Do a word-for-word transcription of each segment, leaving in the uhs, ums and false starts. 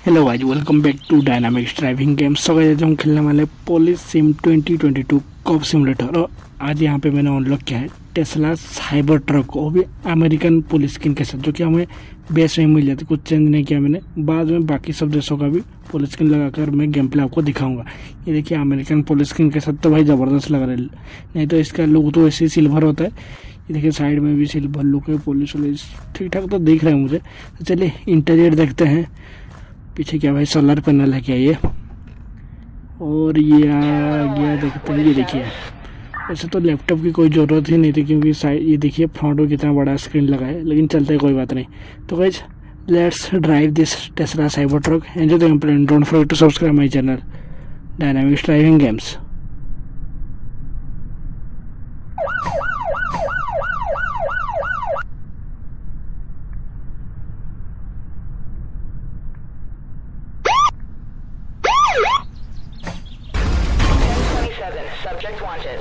Hello guys, welcome back to dynamics driving game. So guys, हम खेलने वाले police sim twenty twenty two cop simulator. और आज यहाँ पे मैंने अनलॉक किया है टेस्ला साइबर ट्रक, वो भी अमेरिकन पुलिस स्किन के साथ, जो कि हमें बेस में मिल जाती। कुछ चेंज नहीं किया मैंने। बाद में बाकी सब देशों का भी पुलिस स्किन लगाकर मैं गेम प्ले आपको दिखाऊंगा। ये देखिए, अमेरिकन पुलिस स्किन के साथ तो भाई ज़बरदस्त लग रहा है। नहीं तो इसका लुक तो ऐसे ही सिल्वर होता है। ये देखिए, साइड में भी सिल्वर लुक है। पुलिस वुलिस ठीक ठाक तो दिख रहा है मुझे। तो चलिए इंटीरियर देखते हैं। पीछे क्या भाई, सोलर पैनल है क्या ये? और ये आ गया, देखते हैं। ये देखिए, ऐसे तो लैपटॉप की कोई ज़रूरत ही नहीं थी, क्योंकि साइड ये देखिए फ्रंट में कितना बड़ा स्क्रीन लगा है। लेकिन चलता है, कोई बात नहीं। तो guys, let's drive this Tesla cyber truck. Enjoy the game play. Don't forget to subscribe my channel dynamics driving games. Subject wanted.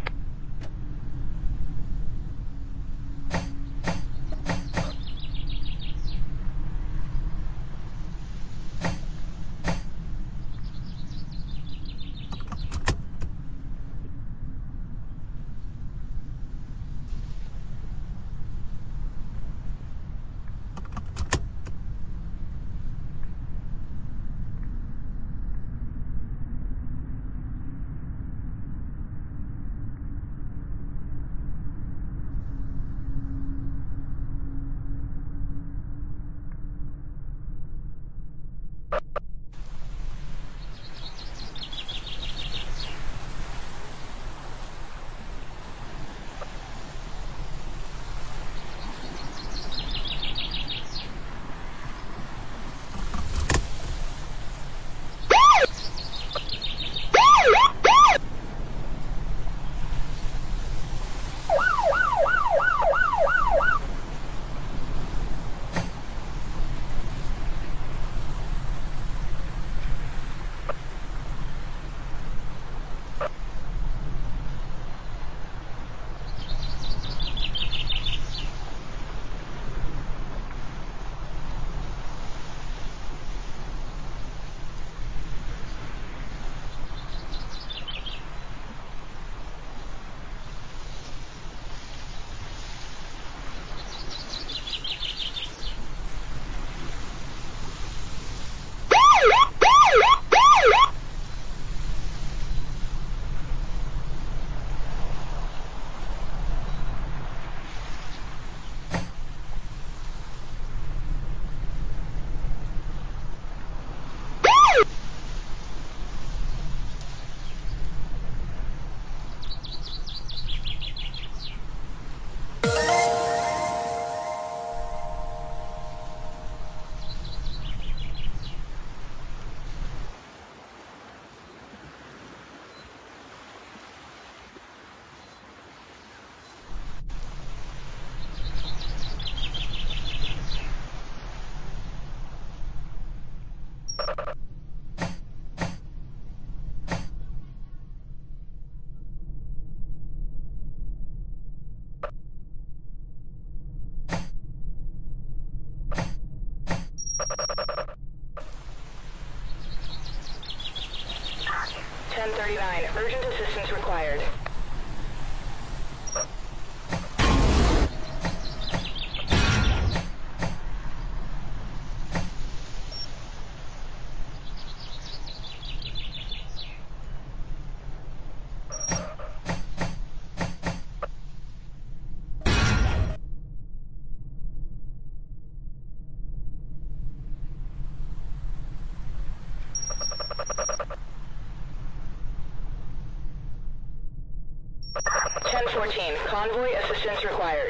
ten thirty-nine, urgent assistance required. ten fourteen, convoy assistance required.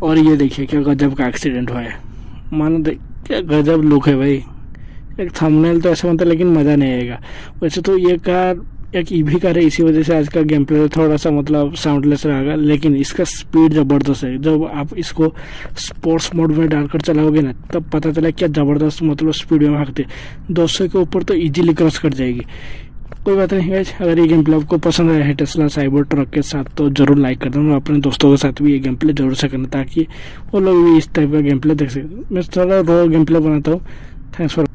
और ये देखिए क्या गजब का accident हुआ है, मानो देख क्या गजब लुक है भाई। एक थंबनेल तो ऐसा बनता है लेकिन मज़ा नहीं आएगा। वैसे तो ये कार एक ईवी कार है, इसी वजह से आज का गेम प्ले थोड़ा सा मतलब साउंडलेस रहेगा, लेकिन इसका स्पीड ज़बरदस्त है। जब आप इसको स्पोर्ट्स मोड में डालकर चलाओगे ना तब पता चला क्या ज़बरदस्त मतलब स्पीड में भागते, दो सौ के ऊपर तो इजीली क्रॉस कर जाएगी। कोई बात नहीं गाइस, अगर ये गेम प्ले आपको पसंद आया है टेस्ला साइबर ट्रक के साथ तो जरूर लाइक कर देना, अपने दोस्तों के साथ भी ये गेम प्ले जरूर से करना ताकि वो लोग भी इस टाइप का गेम प्ले देख सकें। मैं थोड़ा रॉ गेम प्ले बनाता हूँ। Thanks for